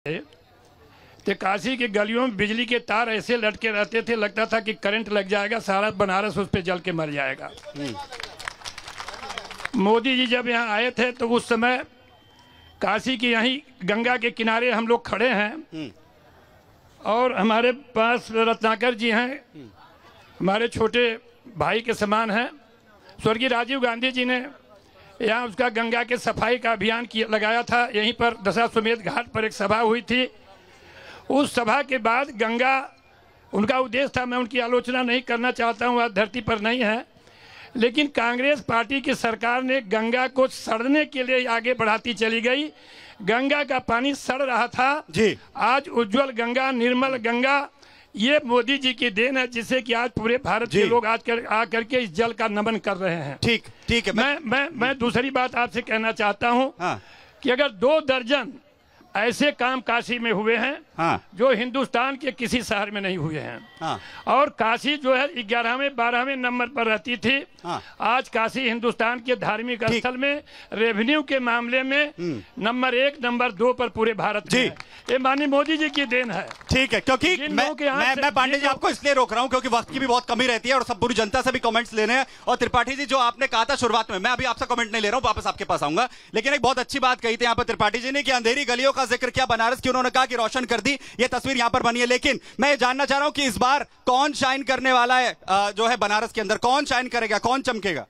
तो काशी की गलियों में बिजली के तार ऐसे लटके रहते थे, लगता था कि करंट लग जाएगा, सारा बनारस उस पे जल के मर जाएगा। मोदी जी जब यहाँ आए थे तो उस समय काशी की यहीं गंगा के किनारे हम लोग खड़े हैं और हमारे पास रत्नाकर जी हैं, हमारे छोटे भाई के समान हैं। स्वर्गीय राजीव गांधी जी ने यहाँ उसका गंगा के सफाई का अभियान लगाया था। यहीं पर दशाश्वमेध घाट पर एक सभा हुई थी। उस सभा के बाद गंगा, उनका उद्देश्य था, मैं उनकी आलोचना नहीं करना चाहता हूँ, आज धरती पर नहीं है, लेकिन कांग्रेस पार्टी की सरकार ने गंगा को सड़ने के लिए आगे बढ़ाती चली गई। गंगा का पानी सड़ रहा था जी। आज उज्जवल गंगा, निर्मल गंगा, ये मोदी जी की देन है, जिससे कि आज पूरे भारत के लोग आकर के इस जल का नमन कर रहे हैं। ठीक है। मैं दूसरी बात आपसे कहना चाहता हूँ कि अगर 2 दर्जन ऐसे काम काशी में हुए हैं जो हिंदुस्तान के किसी शहर में नहीं हुए हैं, और काशी जो है 11वें 12वें नंबर पर रहती थी। आज काशी हिंदुस्तान के धार्मिक स्थल में रेवेन्यू के मामले में नंबर 1 नंबर 2 पर पूरे भारत में। ये माननीय मोदी जी की देन है। ठीक है, क्योंकि मैं पांडे जी आपको इसलिए रोक रहा हूं क्योंकि वक्त की भी बहुत कमी रहती है और सब पूरी जनता से भी कमेंट्स लेने हैं। और त्रिपाठी जी, जो आपने कहा था शुरुआत में, मैं अभी आपसे कमेंट नहीं ले रहा हूं, वापस आपके पास आऊंगा, लेकिन एक बहुत अच्छी बात कही थी यहाँ पर त्रिपाठी जी ने कि अंधेरी गलियों का जिक्र किया बनारस की, उन्होंने कहा कि रोशन कर दी, ये तस्वीर यहाँ पर बनी है। लेकिन मैं ये जानना चाह रहा हूं कि इस बार कौन शाइन करने वाला है, जो है बनारस के अंदर कौन शाइन करेगा, कौन चमकेगा?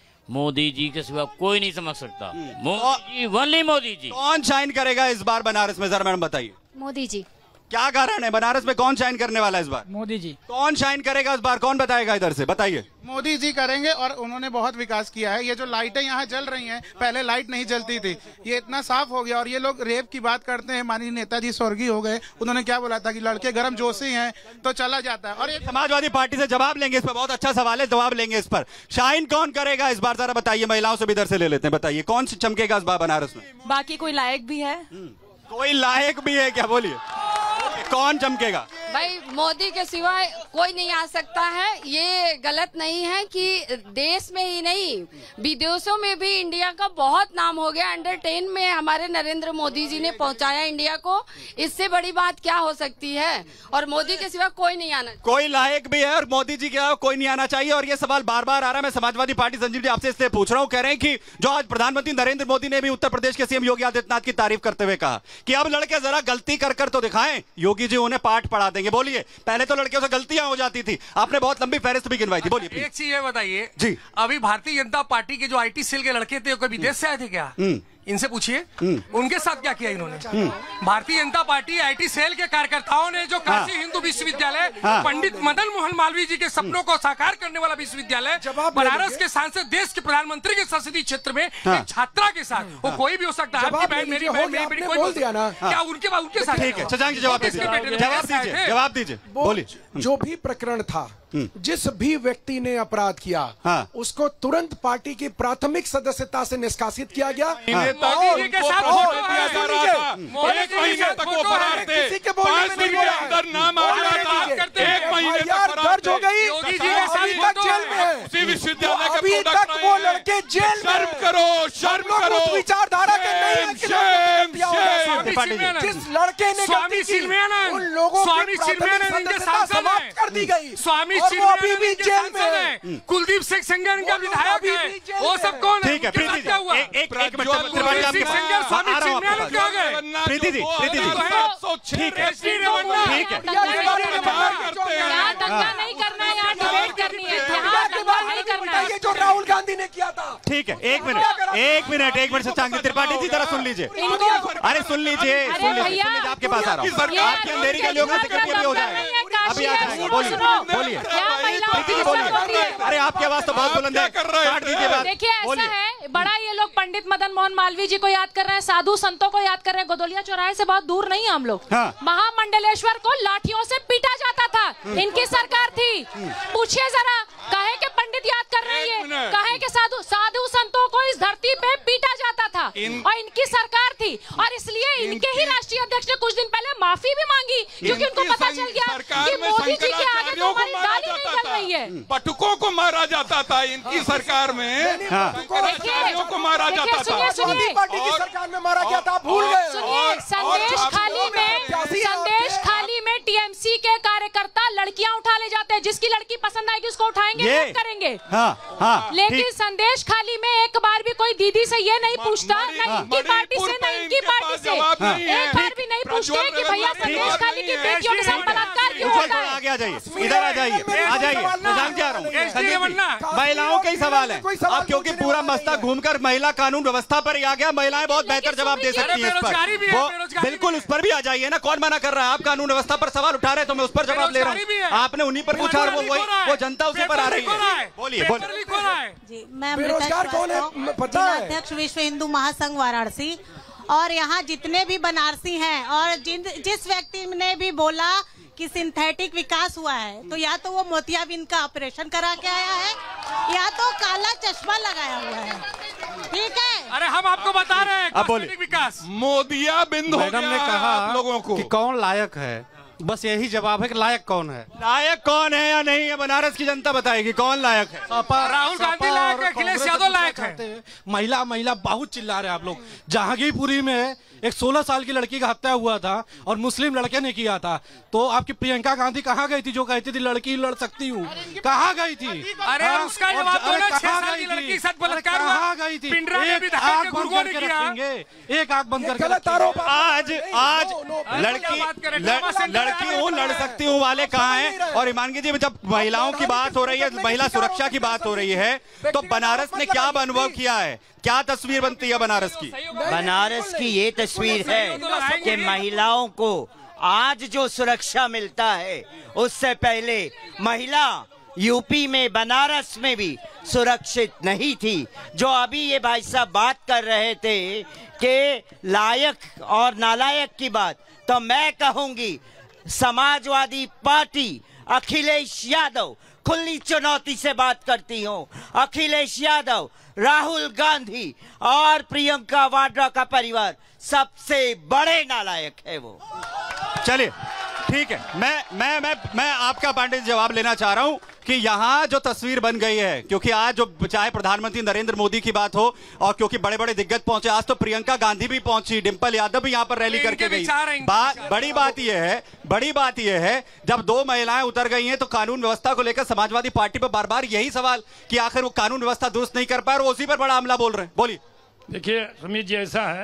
मोदी जी के सिवा कोई नहीं समझ सकता। मोदी जी, ओनली मोदी जी। कौन शाइन करेगा इस बार बनारस में, जरा मैडम बताइए। मोदी जी। क्या कारण है, बनारस में कौन शाइन करने वाला है इस बार? मोदी जी। कौन शाइन करेगा इस बार, कौन बताएगा? इधर से बताइए। मोदी जी करेंगे, और उन्होंने बहुत विकास किया है। ये जो लाइटें यहाँ जल रही हैं, पहले लाइट नहीं जलती थी, ये इतना साफ हो गया। और ये लोग रेप की बात करते हैं, माननीय नेताजी स्वर्गीय हो गए, उन्होंने क्या बोला था कि लड़के गर्म जोशी हैं तो चला जाता है। और समाजवादी पार्टी से जवाब लेंगे इस पर, बहुत अच्छा सवाल है, जवाब लेंगे इस पर। शाइन कौन करेगा इस बार, जरा बताइए। महिलाओं से भी इधर से ले लेते हैं, बताइए कौन चमकेगा इस बार बनारस में? बाकी कोई लायक भी है? कोई लायक भी है क्या, बोलिए कौन चमकेगा? भाई मोदी के सिवा कोई नहीं आ सकता है। ये गलत नहीं है कि देश में ही नहीं, विदेशों में भी इंडिया का बहुत नाम हो गया। अंडर 10 में हमारे नरेंद्र मोदी जी ने पहुंचाया इंडिया को, इससे बड़ी बात क्या हो सकती है? और मोदी के सिवा कोई नहीं आना, कोई लायक भी है और मोदी जी के अलावा कोई नहीं आना चाहिए। और ये सवाल बार बार आ रहा है। मैं समाजवादी पार्टी संजीव जी आपसे इसलिए पूछ रहा हूँ, कह रहे हैं कि जो आज प्रधानमंत्री नरेंद्र मोदी ने भी उत्तर प्रदेश के सीएम योगी आदित्यनाथ की तारीफ करते हुए कहा कि अब लड़के जरा गलती कर तो दिखाएं, योगी जी उन्हें पाठ पढ़ा देंगे। बोलिए, पहले तो लड़कियों से गलतियां हो जाती थी, आपने बहुत लंबी फहरिस्त भी गिनवाई थी, बोलिए। एक चीज ये बताइए जी, अभी भारतीय जनता पार्टी के जो आईटी सेल के लड़के थे, कोई विदेश से आए थे क्या? इनसे पूछिए उनके साथ क्या किया इन्होंने। Bharatiya Janata party IT cell के कार्यकर्ताओं ने जो काशी हिंदू विश्वविद्यालय, पंडित मदन मोहन मालवीय जी के सपों को साकार करने वाला विश्वविद्यालय, बनारस के सांसद, देश के प्रधानमंत्री के संसदीय क्षेत्र में एक छात्रा के साथ, वो कोई भी हो सकता है, आपकी बहन, मेरी बहन, मेरी बेटी, कोई बोल दिया ना, क्या उनके साथ? ठीक है, शशांक जी जवाब दीजिए, जवाब दीजिए, बोलिए। जो भी प्रकरण था, जिस भी व्यक्ति ने अपराध किया, उसको तुरंत पार्टी की प्राथमिक सदस्यता से निष्कासित किया गया। मोदी जी के साथ एक महीने तक वो फरार थे, 5 दिन के अंदर नाम आ गया था, 1 महीने तक दर्ज हो गई, योगी जी के अभी तक जेल में है। उसी विश्वविद्यालय के अभी तक वो लड़के जेल में। शर्म करो, शर्म करो, विचारधारा के नहीं है। जिस लड़के ने स्वामी चिन्मयानंद, उन लोगों स्वामी चिन्मयानंद इनके सांसद समाप्त कर दी गई, स्वामी अभी भी जेल में है। कुलदीप सिंह सेंगर इनका विधायक है, वो सब कौन है? ठीक है, प्रीति जी, एक मिनट, स्वामी चिन्मयानंद क्या गए? प्रीति जी, ठीक है, दंगा नहीं करना है, यहाँ डिबेट करनी है, यहाँ दंगा नहीं करना है। ये जो राहुल गांधी ने किया था। ठीक है, एक मिनट शशांक त्रिपाठी जी जरा सुन लीजिए। अरे सुन लीजिए, आपके पास आ रहा हूँ। आपके अंधेरी गलियों का जिक्र भी हो जाएगा, अभी आ जाएगा, बोलिए। अरे आपकी आवाज तो बहुत बुलंद है, काट दीजिए बात। देखिए ऐसा है, बड़ा ये लोग पंडित मदन मोहन मालवीय जी को याद कर रहे हैं, साधु संतों को याद कर रहे हैं। गोदोलिया चौराहे से बहुत दूर नहीं है हम लोग। महामंडलेश्वर को लाठियों से पीटा जाता था, इनकी सरकार थी। पूछिए जरा, कहे के पंडित याद कर रही है, कहे के साधु संतों को इस धरती पे पीटा जाता था, और इनकी सरकार थी। और इसलिए इनके ही राष्ट्रीय अध्यक्ष ने कुछ दिन पहले माफी भी मांगी, क्योंकि उनको पता चल गया कि मोदी जी के आगे तो हमारी दाली नहीं चल रही है। पटुकों को मारा जाता था इनकी सरकार में, को मारा जाता था, मोदी पार्टी की सरकार में मारा गया था, भूल गए। सुनिए, संदेश खाली में लड़कियां उठा ले जाते हैं, जिसकी लड़की पसंद आएगी उसको उठाएंगे, रेप करेंगे। लेकिन संदेश खाली में एक बार भी कोई दीदी से ये नहीं पूछता, न इनकी पार्टी से न इनकी पार्टी से, एक बार भी नहीं पूछते कि भैया संदेश खाली की बेटियों के साथ बलात्कार क्यों होता है। आगे आ जाइए, इधर आ जाइए, आ जाइए, मैं जा रहा हूँ। महिलाओं का ही सवाल है अब, क्योंकि पूरा मस्ता घूमकर महिला कानून व्यवस्था पर ही आ गया। महिलाएं बहुत बेहतर जवाब दे सकती है इस पर, वो बिल्कुल उस पर भी आ जाइए ना। कौन मना कर रहा है? आप कानून व्यवस्था पर सवाल उठा रहे हैं तो मैं उस पर जवाब ले रहा हूँ। आपने उन्हीं पर पूछा और वो जनता उसी पर आ रही है। बोलिए जी, मैं बेरोजगार कौन है पता है? अध्यक्ष विश्व हिंदू महासंघ वाराणसी। और यहाँ जितने भी बनारसी हैं और जिस व्यक्ति ने भी बोला कि सिंथेटिक विकास हुआ है, तो या तो वो मोतियाबिंद का ऑपरेशन करा के आया है या तो काला चश्मा लगाया हुआ है। ठीक है, अरे हम आपको बता रहे हैं कॉस्मेटिक विकास। मोतियाबिंद मैडम ने कहा आप लोगों को कि कौन लायक है, बस यही जवाब है कि लायक कौन है। लायक कौन है या नहीं, ये बनारस की जनता बताएगी कौन लायक है। राहुल गांधी लायक है, अखिलेश यादव लायक है। महिला महिला बहुत चिल्ला रहे हैं आप लोग। जहांगीरपुरी में एक 16 साल की लड़की का हत्या हुआ था और मुस्लिम लड़के ने किया था, तो आपकी प्रियंका गांधी कहाँ गई थी जो कहती थी लड़की लड़ सकती हूँ? कहाँ गई थी? अरे उसका जवाब दो ना, 6 साल की लड़की के साथ बलात्कार हुआ, कहाँ गई थी? पिंडरा में भी धक्का के गुर्गों ने किया। एक आंख बंद करके आज लड़की हूँ लड़ सकती हूँ वाले कहाँ हैं? और ईमानगी जी, जब महिलाओं की बात हो रही है, महिला सुरक्षा की बात हो रही है, तो बनारस ने क्या अनुभव किया है? क्या तस्वीर बनती है बनारस की? बनारस की ये तस्वीर है कि महिलाओं को आज जो सुरक्षा मिलता है, उससे पहले महिला यूपी में बनारस में भी सुरक्षित नहीं थी। जो अभी ये भाई साहब बात कर रहे थे कि लायक और नालायक की बात, तो मैं कहूंगी समाजवादी पार्टी अखिलेश यादव खुली चुनौती से बात करती हूँ। अखिलेश यादव, राहुल गांधी और प्रियंका वाड्रा का परिवार सबसे बड़े नालायक है वो। चलिए ठीक है, मैं आपका पांडे जवाब लेना चाह रहा हूं कि यहाँ जो तस्वीर बन गई है, क्योंकि आज जो चाहे प्रधानमंत्री नरेंद्र मोदी की बात हो और क्योंकि बड़े बड़े दिग्गज पहुंचे, आज तो प्रियंका गांधी भी पहुंची, डिंपल यादव भी यहाँ पर रैली करके गई। बड़ी बात यह है जब दो महिलाएं उतर गई हैं तो कानून व्यवस्था को लेकर समाजवादी पार्टी पर बार बार यही सवाल कि आखिर वो कानून व्यवस्था दुरुस्त नहीं कर पाए और उसी पर बड़ा हमला बोल रहे हैं। बोलिए। देखिए सुमित जी, ऐसा है,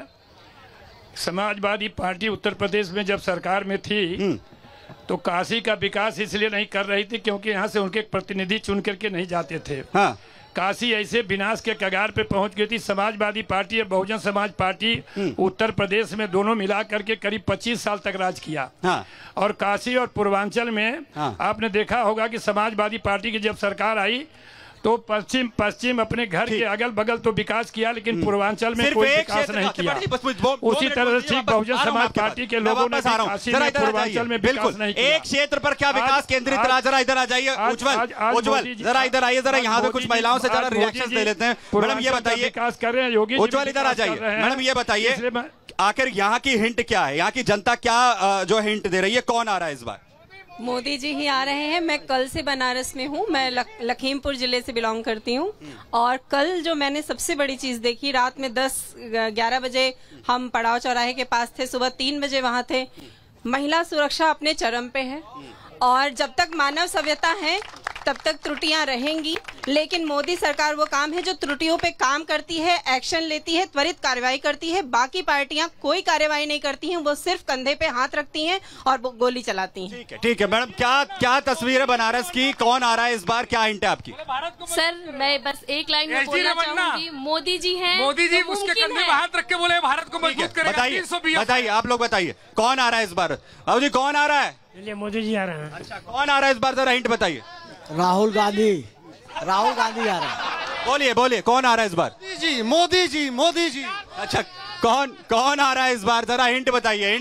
समाजवादी पार्टी उत्तर प्रदेश में जब सरकार में थी तो काशी का विकास इसलिए नहीं कर रही थी क्योंकि यहाँ से उनके प्रतिनिधि चुन करके नहीं जाते थे। हाँ। काशी ऐसे विनाश के कगार पे पहुंच गई थी। समाजवादी पार्टी और बहुजन समाज पार्टी उत्तर प्रदेश में दोनों मिला करके करीब 25 साल तक राज किया। हाँ। और काशी और पूर्वांचल में आपने देखा होगा कि समाजवादी पार्टी की जब सरकार आई तो पश्चिम अपने घर के अगल बगल तो विकास किया, लेकिन पूर्वांचल में कोई विकास नहीं किया। उसी तरह से बहुजन समाज पार्टी के लोगों ने काशी में पूर्वांचल में विकास नहीं किया। एक क्षेत्र पर क्या विकास केंद्रित रहा? जरा इधर आ जाइए उज्जवल, जरा इधर आइए, जरा यहाँ पे कुछ महिलाओं से जरा रिएक्शन ले लेते हैं। मैडम ये बताइए, विकास कर रहे हैं योगी उज्जवल, इधर आ जाइए। मैडम ये बताइए, आखिर यहाँ की हिंट क्या है? यहाँ की जनता क्या जो हिंट दे रही है? कौन आ रहा है इस बार? मोदी जी ही आ रहे हैं। मैं कल से बनारस में हूँ, मैं लखीमपुर जिले से बिलोंग करती हूँ। और कल जो मैंने सबसे बड़ी चीज देखी, रात में 10-11 बजे हम पड़ाव चौराहे के पास थे, सुबह 3 बजे वहाँ थे। महिला सुरक्षा अपने चरम पे है और जब तक मानव सभ्यता है तब तक त्रुटियां रहेंगी, लेकिन मोदी सरकार वो काम है जो त्रुटियों पे काम करती है, एक्शन लेती है, त्वरित कार्रवाई करती है। बाकी पार्टियां कोई कार्रवाई नहीं करती हैं, वो सिर्फ कंधे पे हाथ रखती हैं और वो गोली चलाती हैं। ठीक है मैडम, क्या तस्वीर है बनारस की? कौन आ रहा है इस बार? क्या हिंट है आपकी? सर मैं बस एक लाइन में बोलना चाहूंगी, मोदी जी हैं, मोदी जी उसके कंधे पे हाथ रख के बोले भारत को मजबूत करेगा। बताइए, आप लोग बताइए कौन आ रहा है इस बार? बाबू जी कौन आ रहा है? मोदी जी आ रहे हैं। अच्छा, कौन आ रहा है इस बार? जरा हिंट बताइए। राहुल गांधी आ रहा है। बोलिए कौन आ रहा है इस बार? मोदी जी। अच्छा, कौन आ रहा है इस बार? जरा हिंट बताइए।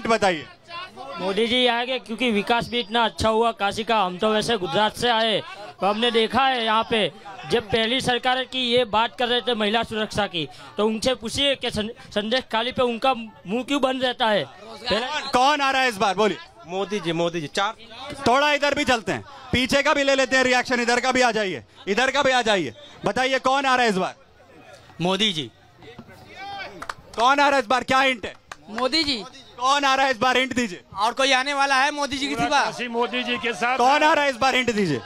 मोदी जी आएंगे क्योंकि विकास भी इतना अच्छा हुआ काशी का। हम तो वैसे गुजरात से आए तो हमने देखा है यहाँ पे जब पहली सरकार की ये बात कर रहे थे महिला सुरक्षा की, तो उनसे पूछिए कि संदेश खाली पे उनका मुंह क्यों बंद रहता है। कौन आ रहा है इस बार? बोलिए। मोदी जी। चार थोड़ा इधर भी चलते हैं, पीछे का भी ले लेते हैं रिएक्शन। इधर का भी आ जाइए, बताइए कौन आ रहा है इस बार? मोदी जी। कौन आ रहा है इस बार? क्या हिंट है? मोदी जी। कौन आ रहा है इस बार, हिंट दीजिए। और कोई आने वाला है मोदी जी की सिवा? मोदी जी के साथ कौन आ रहा है इस बार, हिंट दीजिए।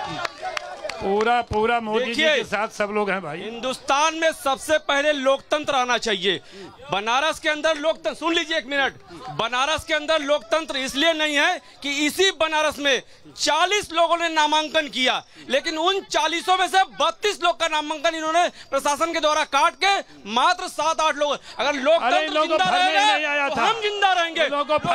पूरा मोदी जी के साथ सब लोग हैं भाई। हिंदुस्तान में सबसे पहले लोकतंत्र आना चाहिए। बनारस के अंदर लोकतंत्र, सुन लीजिए एक मिनट, बनारस के अंदर लोकतंत्र इसलिए नहीं है कि इसी बनारस में 40 लोगों ने नामांकन किया, लेकिन उन 40 में से 32 लोग का नामांकन इन्होंने प्रशासन के द्वारा काट के मात्र 7-8 लोग। अगर लोकतंत्र जिंदा रहेगा तो हम जिंदा रहेंगे।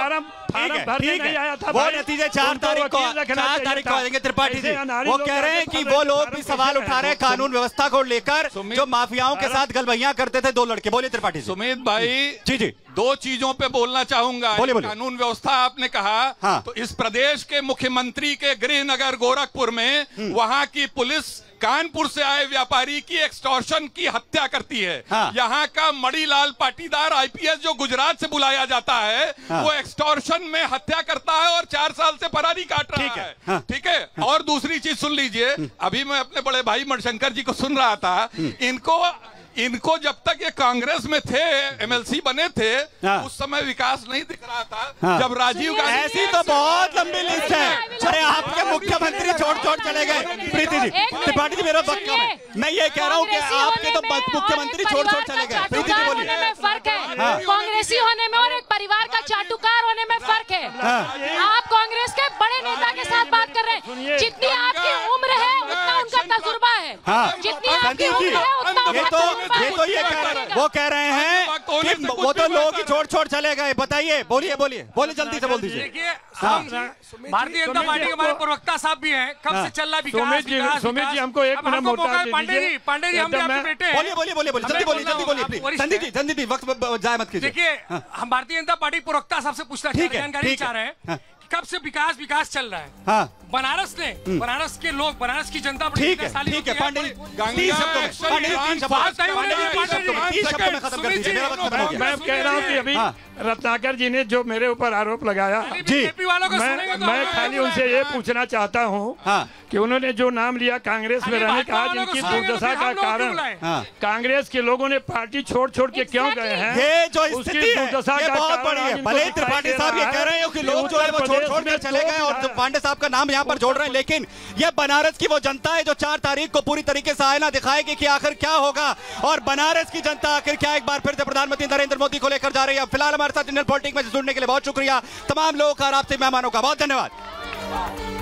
वो नतीजे 4 तारीख को आएंगे त्रिपाठी जी। वो कह रहे हैं कि वो लोग भी सवाल उठा रहे हैं कानून व्यवस्था को लेकर, जो माफियाओं के साथ गलबैयां करते थे 2 लड़के। बोलिए त्रिपाठी जी। सुमित भाई जी 2 चीजों पे बोलना चाहूंगा। बोलिए। कानून व्यवस्था आपने कहा, हाँ। तो इस प्रदेश के मुख्यमंत्री के गृह नगर गोरखपुर में वहां की पुलिस कानपुर से आए व्यापारी की एक्सटॉर्शन की हत्या करती है। हाँ। यहाँ का मणिलाल पाटीदार IPS जो गुजरात से बुलाया जाता है, हाँ। वो एक्सटॉर्शन में हत्या करता है और 4 साल से फरारी काट रहा है। हाँ। ठीक है। और दूसरी चीज सुन लीजिए, अभी मैं अपने बड़े भाई मणिशंकर जी को सुन रहा था, इनको जब तक ये कांग्रेस में थे, MLC बने थे, उस समय विकास नहीं दिख रहा था। जब राजीव गांधी, ऐसी तो बहुत लंबी लिस्ट है। अरे आपके मुख्यमंत्री छोड़ चले गए। प्रीति जी, त्रिपाठी जी, मेरा वक्त कम है। मैं ये कह रहा हूँ कि आपके तो मुख्यमंत्री छोड़ चले गए। प्रीति जी बोलिए। फर्क है कांग्रेसी होने में और एक परिवार का चाटुकार होने में फर्क है। आप कांग्रेस के बड़े नेता के साथ बात कर रहे हैं। जितनी आपकी उम्र है उतना उनका तजुर्बा है। जितनी आपकी उम्र है उतना वो कह रहे हैं कि वो तो लोग ही छोड़ चले गए। बताइए, बोलिए जल्दी से बोल दीजिए। भारतीय जनता पार्टी के हमारे प्रवक्ता साहब भी हैं, कब से चल रहा विकास। सुमित जी हमको एक मिनट पांडे जी हम भी आपके बेटे हैं। जल्दी बोलिए संदीप जी, वक्त जाए मत कीजिए। देखिए, हम भारतीय जनता पार्टी प्रवक्ता साहब से पूछना जानकारी चाह रहे हैं, कब से विकास चल रहा है। हाँ। बनारस के लोग, बनारस की जनता ठीक है पांडे जी, मैं कह रहा हूँ कि अभी रत्नाकर जी ने जो मेरे ऊपर आरोप लगाया जी, मैं खाली उनसे ये पूछना चाहता हूँ कि उन्होंने जो नाम लिया कांग्रेस में रहने का, आज इनकी दुर्दशा का कारण कांग्रेस के लोगों ने पार्टी छोड़ के क्यों गए हैं, ये जो स्थिति है ये बहुत बड़ी है। भले ही त्रिपाठी साहब ये कह रहे हैं कि लोग जो है वो छोड़ कर चले गए और पांडे साहब का नाम यहाँ पर जोड़ रहे हैं, लेकिन ये बनारस की वो जनता है जो 4 तारीख को पूरी तरीके से आईना दिखाएगी कि आखिर क्या होगा और बनारस की जनता आखिर क्या एक बार फिर से प्रधानमंत्री नरेंद्र मोदी को लेकर जा रही है। फिलहाल हमारे साथ इंडियन पॉलिटिक्स में जुड़ने के लिए बहुत शुक्रिया तमाम लोगों का और आपसे मेहमानों का बहुत धन्यवाद।